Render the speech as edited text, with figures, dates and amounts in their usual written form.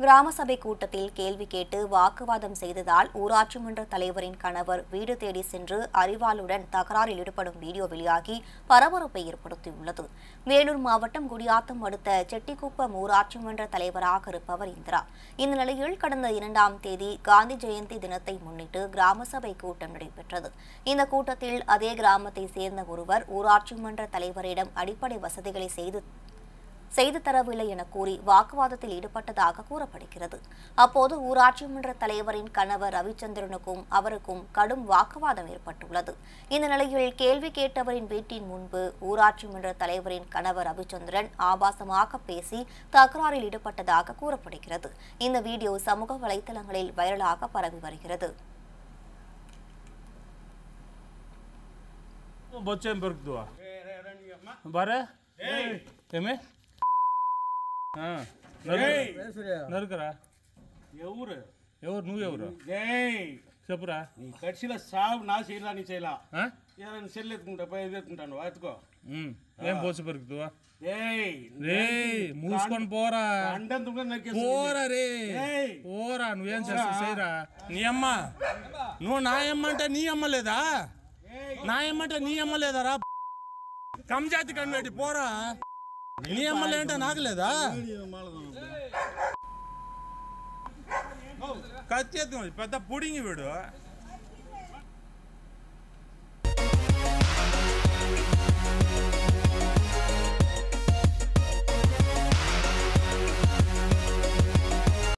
கிராம சபை கூட்டத்தில் கேள்வி கேட்டு வாக்குவாதம் செய்ததால் ஊராட்சி மன்ற தலைவரின் கணவர் வீடு தேடி சென்று அரிவாளுடன் தகராறில் ஈடுபடும் வீடியோ வெளியாகி பரபரப்பை ஏற்படுத்தியுள்ளது. வேலூர் மாவட்டம் குடியாத்தம் அடுத்த செட்டிக்குப்பம் ஊராட்சி மன்ற தலைவராக இருப்பவர் இந்திரா. இந்த நிலையில் கடந்த 2ஆம் தேதி காந்தி ஜெயந்தி தினத்தை முன்னிட்டு கிராம சபை கூட்டம் நடைபெற்றது. இந்த கூட்டத்தில் அதே கிராமத்தை சேர்ந்த ஒருவர் ஊராட்சி மன்ற தலைவரிடம் அடிப்படை வசதிகளை செய்து தரவில்லை என கூறி வாக்குவாதத்தில் ஈடுபட்டதாக கூறப்படுகிறது. அப்போது ஊராட்சி மன்ற தலைவரின் கணவர் ரவிச்சந்திரனுக்கும் அவருக்கும் கடும் வாக்குவாதம் ஏற்பட்டுள்ளது. இந்த நிலையில் கேள்வி கேட்டவரின் வீட்டின் முன்பு ஊராட்சி மன்ற தலைவரின் கணவர் ரவிச்சந்திரன் ஆபாசமாக பேசி தகராறில் ஈடுபட்டதாக கூறப்படுகிறது. இந்த வீடியோ சமூக வலைதளங்களில் வைரலாக பரவி வருகிறது. నరుకురా ఎవరు ఎవరు నువ్వెవరు చెప్పురా నీ కడిసిలో సాగు నా చేయలా నీ చేయలా ఏదైనా సెల్ ఎత్తుకుంటా పోయి ఎత్తుకుంటాను ఎత్తుకో ఏం పోసి పెరుగుతావా రే మూసుకొని పోరా పోరా రే పోరా నువ్వేం చేస్తావు చేయరా నీ అమ్మ నువ్వు నా అమ్మ అంటే నీ అమ్మ లేదా నా అమ్మ అంటే నీ అమ్మ లేదారా కమ్జాతి కనిపెట్టి పోరా నీ అమ్మలే అంటే నాకు లేదా కత్తి ఎత్తుకోండి పెద్ద పుడింగి వీడు